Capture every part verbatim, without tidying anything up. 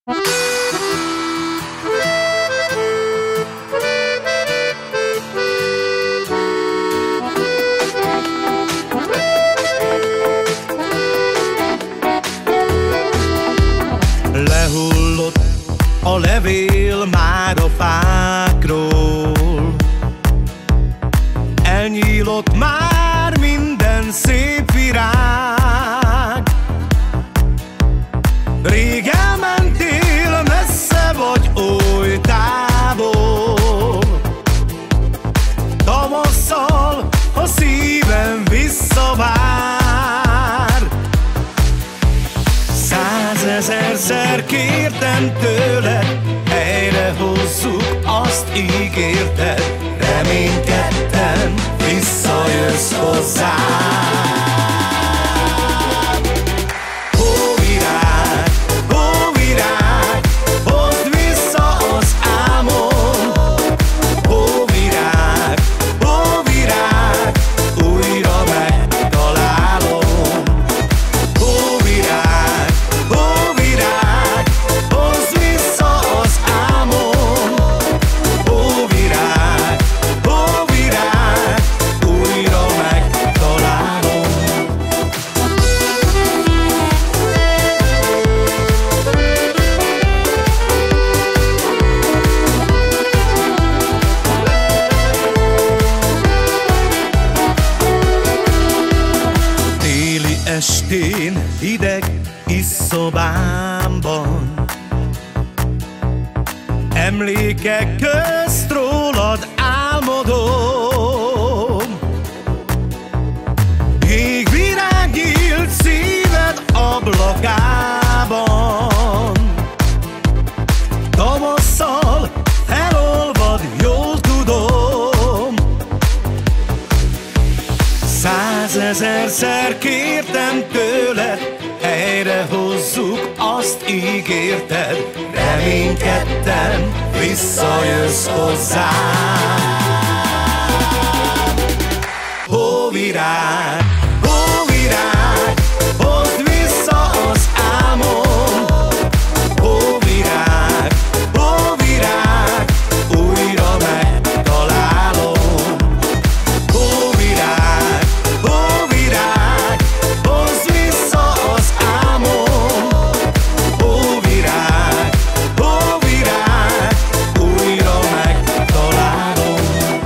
Lehullott a levél már a fákról, elnyílott már minden szép virág. Rég elmentél messze vagy oly távol, tavasszal a szívem visszavár. Százezerszer kértem tőled, helyre hozzuk, azt ígérted, reménykedtem, visszajössz hozzám. Hóvirág, hóvirág, hozd vissza az álmom. Hóvirág, hóvirág, újra megtalálom. Hóvirág, hóvirág, hozd vissza az álmom. Hóvirág, hóvirág, újra megtalálom. Téli estén hideg isszobámban, emlékek közt rólad álmodom. Jégvirág nyílt szíved ablakában, tavasszal elolvad, jól tudom. Százezerszer kértem tőled, helyre hozzuk, azt ígérted, reménykedtem, visszajössz hozzám. Hóvirág, hóvirág, hozd vissza az álmom. Hóvirág, hóvirág, újra megtalálom. Hóvirág, hóvirág, hozd vissza az álmom. Hóvirág, hóvirág, újra megtalálom.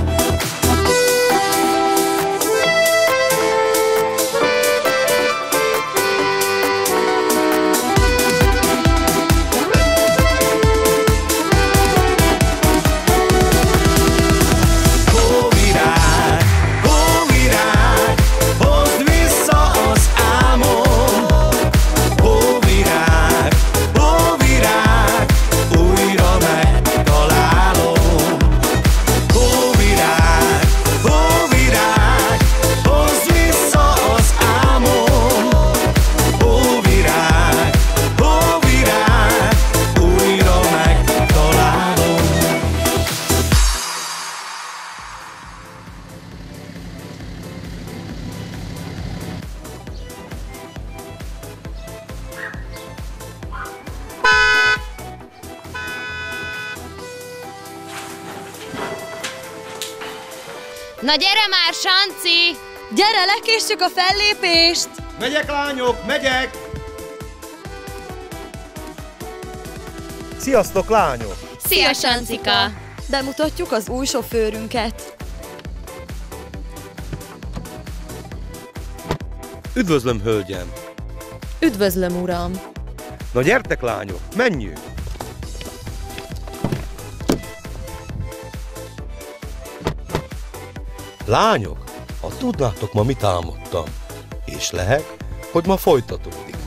Hóvirág, hóvirág, hozd vissza az álmom. Hóvirág, hóvirág, újra megtalálom. Hóvirág, hóvirág, hozd vissza az álmom. Hóvirág, hóvirág, újra megtalálom. Na gyere már, Sanci! Gyere, lekéssük a fellépést! Megyek, lányok, megyek! Sziasztok, lányok! Szia, Sancika! Bemutatjuk az új sofőrünket. Üdvözlöm, hölgyem! Üdvözlöm, uram! Na gyertek, lányok, menjünk! Lányok, ha tudnátok, ma mit álmodtam, és lehet, hogy ma folytatódik.